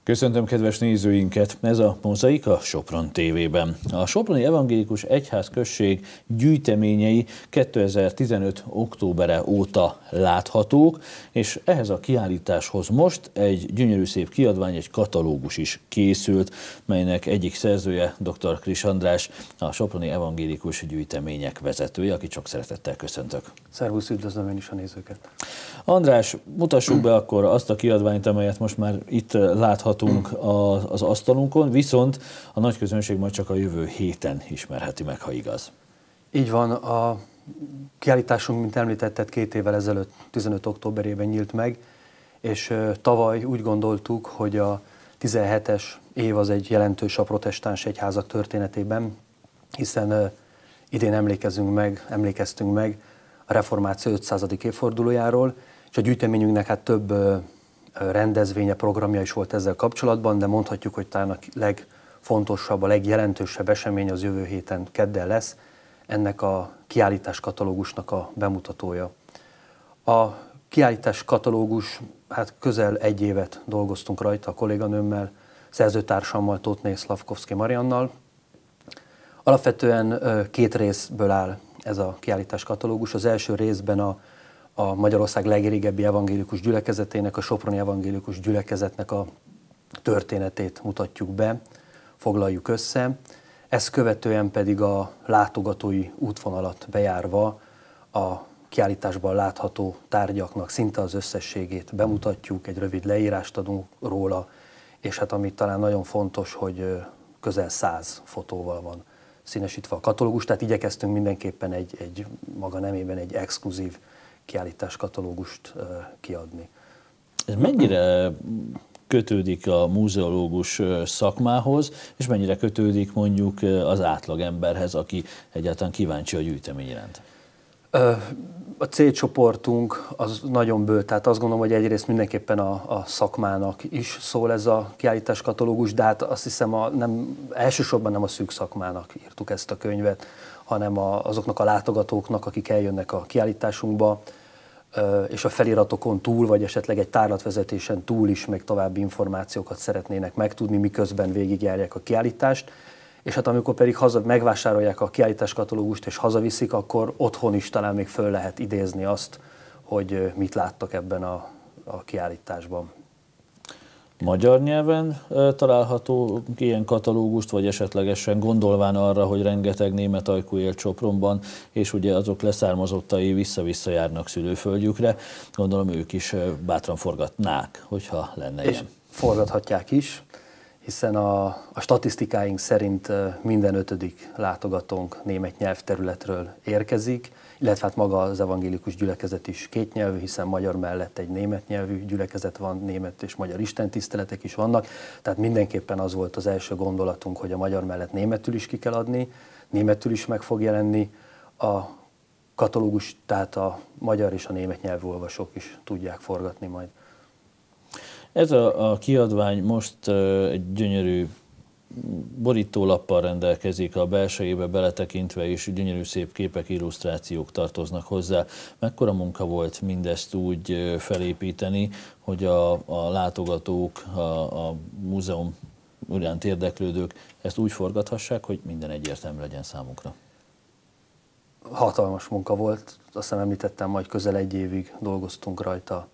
Köszöntöm kedves nézőinket! Ez a Mozaik a Sopron TV-ben. A Soproni Evangélikus Egyház község gyűjteményei 2015. októbere óta láthatók, és ehhez a kiállításhoz most egy gyönyörű szép kiadvány, egy katalógus is készült, melynek egyik szerzője dr. Kris András, a Soproni Evangélikus Gyűjtemények vezetője, akit sok szeretettel köszöntök. Szervusz, üdvözlöm én is a nézőket! András, mutassuk be akkor azt a kiadványt, amelyet most már itt láthatunk az asztalunkon, viszont a nagy közönség majd csak a jövő héten ismerheti meg, ha igaz. Így van, a kiállításunk, mint említetted, 2 évvel ezelőtt, 15. októberében nyílt meg, és tavaly úgy gondoltuk, hogy a 17-es év az egy jelentős a protestáns egyházak történetében, hiszen idén emlékeztünk meg a reformáció 500. évfordulójáról, és a gyűjteményünknek hát több rendezvénye, programja is volt ezzel kapcsolatban, de mondhatjuk, hogy talán a legfontosabb, a legjelentősebb esemény az jövő héten kedden lesz, ennek a kiállítás katalógusnak a bemutatója. A kiállítás katalógus, hát közel 1 évet dolgoztunk rajta a kolléganőmmel, szerzőtársammal, Tótné Szlavkovszki Mariannal. Alapvetően 2 részből áll ez a kiállítás katalógus. Az első részben a Magyarország legrégebbi evangélikus gyülekezetének, a Soproni Evangélikus Gyülekezetnek a történetét mutatjuk be, foglaljuk össze. Ezt követően pedig a látogatói útvonalat bejárva a kiállításban látható tárgyaknak szinte az összességét bemutatjuk, egy rövid leírást adunk róla, és hát ami talán nagyon fontos, hogy közel 100 fotóval van színesítve a katalógus, tehát igyekeztünk mindenképpen egy maga nemében egy exkluzív kiállítás katalógust kiadni. Ez mennyire kötődik a múzeológus szakmához, és mennyire kötődik mondjuk az átlagemberhez, aki egyáltalán kíváncsi a gyűjtemény iránt? A célcsoportunk az nagyon bő, tehát azt gondolom, hogy egyrészt mindenképpen a szakmának is szól ez a kiállítás katalógus, de hát azt hiszem elsősorban nem a szűk szakmának írtuk ezt a könyvet, hanem azoknak a látogatóknak, akik eljönnek a kiállításunkba, és a feliratokon túl, vagy esetleg egy tárlatvezetésen túl is még további információkat szeretnének megtudni, miközben végigjárják a kiállítást. És hát amikor pedig megvásárolják a kiállítás katalógust és hazaviszik, akkor otthon is talán még föl lehet idézni azt, hogy mit láttak ebben a kiállításban. Magyar nyelven található ilyen katalógust, vagy esetlegesen gondolván arra, hogy rengeteg német ajkú él Sopronban, és ugye azok leszármazottai vissza-vissza járnak szülőföldjükre, gondolom ők is bátran forgatnák, hogyha lenne és ilyen. Forgathatják is, hiszen a statisztikáink szerint minden 5. látogatónk német nyelvterületről érkezik, illetve hát maga az evangélikus gyülekezet is kétnyelvű, hiszen magyar mellett egy német nyelvű gyülekezet van, német és magyar istentiszteletek is vannak, tehát mindenképpen az volt az első gondolatunk, hogy a magyar mellett németül is ki kell adni, németül is meg fog jelenni a katalógus, tehát a magyar és a német nyelvű olvasók is tudják forgatni majd. Ez a kiadvány most egy gyönyörű borítólappal rendelkezik, a belsejébe beletekintve is gyönyörű szép képek, illusztrációk tartoznak hozzá. Mekkora munka volt mindezt úgy felépíteni, hogy a látogatók, a múzeum iránt érdeklődők ezt úgy forgathassák, hogy minden egyértelmű legyen számukra? Hatalmas munka volt, azt hiszem említettem, majd közel 1 évig dolgoztunk rajta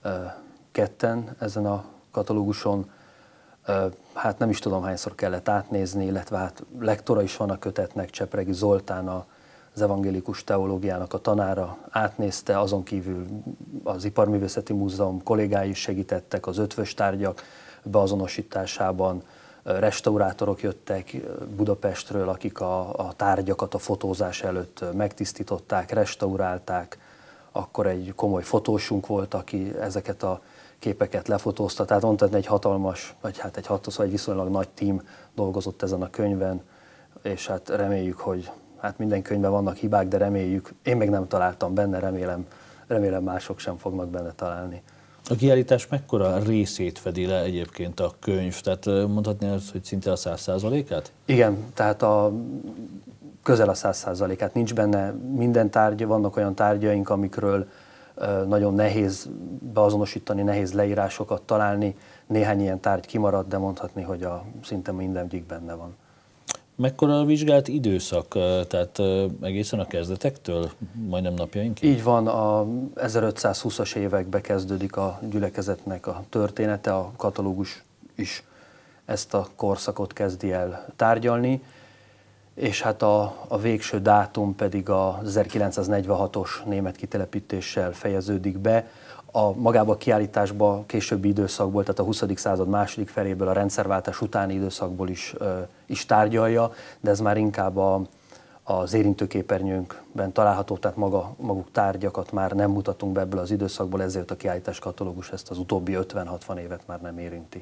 ketten ezen a katalóguson. Hát nem is tudom, hányszor kellett átnézni, illetve hát lektora is van a kötetnek, Csepregi Zoltán, az evangélikus teológiának a tanára átnézte, azon kívül az Iparművészeti Múzeum kollégái is segítettek az ötvös tárgyak beazonosításában, restaurátorok jöttek Budapestről, akik a tárgyakat a fotózás előtt megtisztították, restaurálták, akkor egy komoly fotósunk volt, aki ezeket a képeket lefotózta, tehát mondhatni egy hatalmas, vagy hát egy viszonylag nagy tím dolgozott ezen a könyven, és hát reméljük, hogy hát minden könyvben vannak hibák, de reméljük, én még nem találtam benne, remélem mások sem fognak benne találni. A kiállítás mekkora részét fedi le egyébként a könyv? Tehát mondhatni azt, hogy szinte a 100%-át? Igen, tehát közel a 100%-át. Nincs benne minden tárgy, vannak olyan tárgyaink, amikről nagyon nehéz beazonosítani, nehéz leírásokat találni, néhány ilyen tárgy kimaradt, de mondhatni, hogy szinte mindegyik benne van. Mekkora a vizsgált időszak, tehát egészen a kezdetektől, majdnem napjainkig? Így van, a 1520-as évekbe kezdődik a gyülekezetnek a története, a katalógus is ezt a korszakot kezdi el tárgyalni, és hát a végső dátum pedig a 1946-os német kitelepítéssel fejeződik be. Magába a kiállításba későbbi időszakból, tehát a 20. század második feléből, a rendszerváltás utáni időszakból is tárgyalja, de ez már inkább az érintőképernyőnkben található, tehát maguk tárgyakat már nem mutatunk be ebből az időszakból, ezért a kiállítás katalógus ezt az utóbbi 50-60 évet már nem érinti.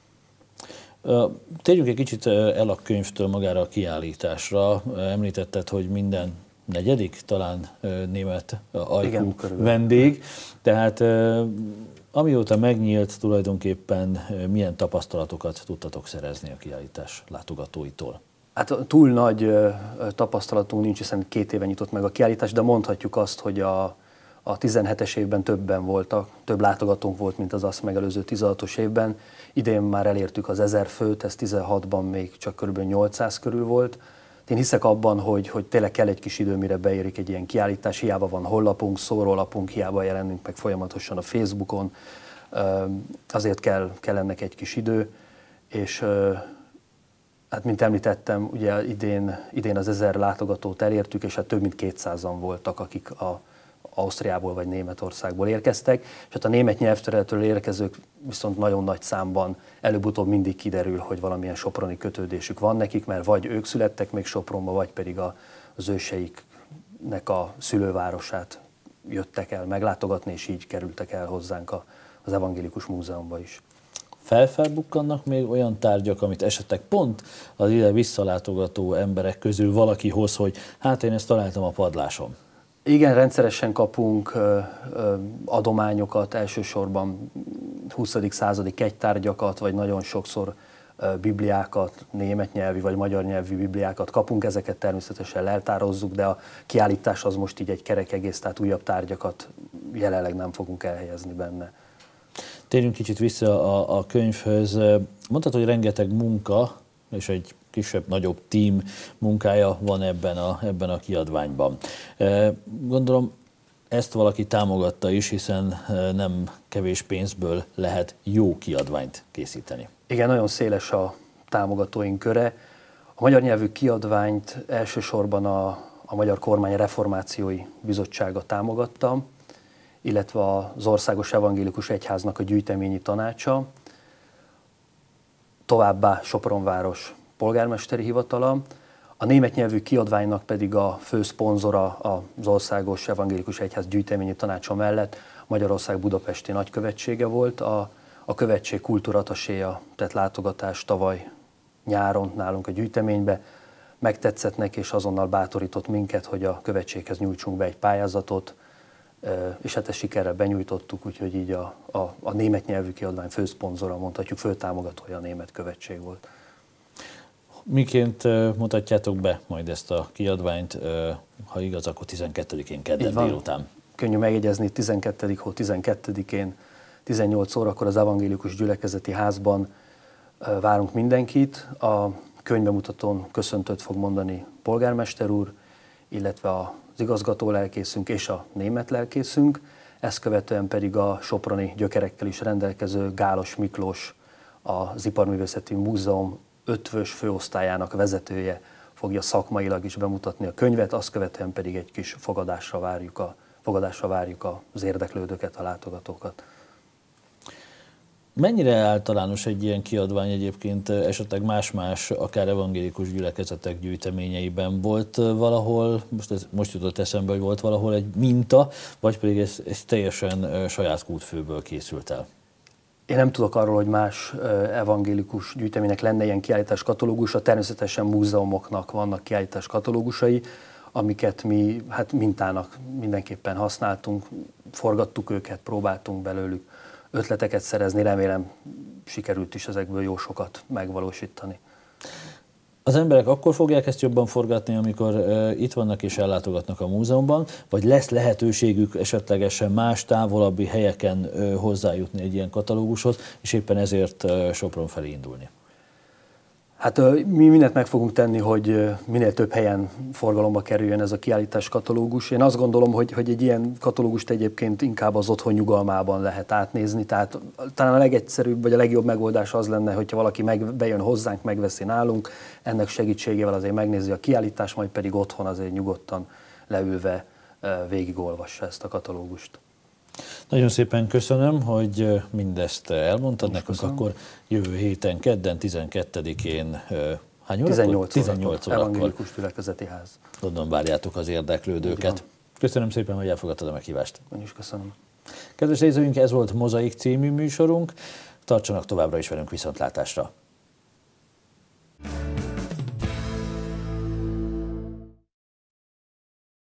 Térjünk egy kicsit el a könyvtől magára a kiállításra. Említetted, hogy minden negyedik talán német ajkú vendég. Tehát amióta megnyílt, tulajdonképpen milyen tapasztalatokat tudtatok szerezni a kiállítás látogatóitól? Hát túl nagy tapasztalatunk nincs, hiszen 2 éve nyitott meg a kiállítás, de mondhatjuk azt, hogy a 17-es évben többen voltak, több látogatónk volt, mint az azt megelőző 16-os évben. Idén már elértük az 1000 főt, ez 16-ban még csak kb. 800 körül volt. Én hiszek abban, hogy tényleg kell egy kis idő, mire beérik egy ilyen kiállítás, hiába van honlapunk, szórólapunk, hiába jelenünk meg folyamatosan a Facebookon, azért kell ennek egy kis idő, és hát mint említettem, ugye idén az 1000 látogatót elértük, és hát több mint 200-an voltak, akik Ausztriából vagy Németországból érkeztek, és hát a német nyelvterületről érkezők viszont nagyon nagy számban előbb-utóbb mindig kiderül, hogy valamilyen soproni kötődésük van nekik, mert vagy ők születtek még Sopronba, vagy pedig az őseiknek a szülővárosát jöttek el meglátogatni, és így kerültek el hozzánk az Evangélikus Múzeumba is. Felbukkannak még olyan tárgyak, amit esetleg pont az ide visszalátogató emberek közül valaki hoz, hogy hát én ezt találtam a padláson? Igen, rendszeresen kapunk adományokat, elsősorban 20. századi kegytárgyakat, vagy nagyon sokszor bibliákat, német nyelvű vagy magyar nyelvű bibliákat kapunk, ezeket természetesen leltározzuk, de a kiállítás az most így egy kerek egész, tehát újabb tárgyakat jelenleg nem fogunk elhelyezni benne. Térjünk kicsit vissza a könyvhöz. Mondtad, hogy rengeteg munka és egy kisebb-nagyobb tím munkája van ebben a kiadványban. Gondolom ezt valaki támogatta is, hiszen nem kevés pénzből lehet jó kiadványt készíteni. Igen, nagyon széles a támogatóink köre. A magyar nyelvű kiadványt elsősorban a Magyar Kormány Reformációi Bizottsága támogatta, illetve az Országos Evangélikus Egyháznak a gyűjteményi tanácsa, továbbá Sopronváros polgármesteri hivatala. A német nyelvű kiadványnak pedig a fő szponzora az Országos Evangélikus Egyház gyűjteményi tanácsa mellett Magyarország budapesti nagykövetsége volt. A követség kultúrataséja tett látogatást tavaly nyáron nálunk a gyűjteménybe. Megtetszett neki, és azonnal bátorított minket, hogy a követséghez nyújtsunk be egy pályázatot, és hát ezt sikerrel benyújtottuk, úgyhogy így a német nyelvű kiadvány főszponzora, mondhatjuk, főtámogatója a német követség volt. Miként mutatjátok be majd ezt a kiadványt, ha igaz, akkor 12-én kedden délután? Könnyű megjegyezni, 12. hó 12-én 18 órakor az Evangélikus Gyülekezeti Házban várunk mindenkit. A könyvbemutatón köszöntőt fog mondani polgármester úr, illetve az igazgató lelkészünk és a német lelkészünk. Ezt követően pedig a soproni gyökerekkel is rendelkező Gálos Miklós, az Iparművészeti Múzeum ötvös főosztályának vezetője fogja szakmailag is bemutatni a könyvet, azt követően pedig egy kis fogadásra várjuk az érdeklődőket, a látogatókat. Mennyire általános egy ilyen kiadvány egyébként, esetleg más-más, akár evangélikus gyülekezetek gyűjteményeiben volt valahol, most jutott eszembe, hogy volt valahol egy minta, vagy pedig ez teljesen saját kútfőből készült el? Én nem tudok arról, hogy más evangélikus gyűjteménynek lenne ilyen kiállítás katalógusa, természetesen múzeumoknak vannak kiállítás katalógusai, amiket mi hát mintának mindenképpen használtunk, forgattuk őket, próbáltunk belőlük ötleteket szerezni, remélem sikerült is ezekből jó sokat megvalósítani. Az emberek akkor fogják ezt jobban forgatni, amikor itt vannak és ellátogatnak a múzeumban, vagy lesz lehetőségük esetlegesen más távolabbi helyeken hozzájutni egy ilyen katalógushoz, és éppen ezért Sopron felé indulni? Hát mi mindent meg fogunk tenni, hogy minél több helyen forgalomba kerüljön ez a kiállítás katalógus. Én azt gondolom, hogy egy ilyen katalógust egyébként inkább az otthon nyugalmában lehet átnézni, tehát talán a legegyszerűbb vagy a legjobb megoldás az lenne, hogyha valaki bejön hozzánk, megveszi nálunk, ennek segítségével azért megnézi a kiállítást, majd pedig otthon azért nyugodtan leülve végigolvassa ezt a katalógust. Nagyon szépen köszönöm, hogy mindezt elmondtad nekünk, akkor jövő héten, kedden, 12-én, hány órakor? 18 órakor. Evangélikus Gyülekezeti Ház. Gondolom várjátok az érdeklődőket. Köszönöm szépen, hogy elfogadtad a meghívást. Én is köszönöm. Kedves nézőink, ez volt Mozaik című műsorunk. Tartsanak továbbra is velünk, viszontlátásra!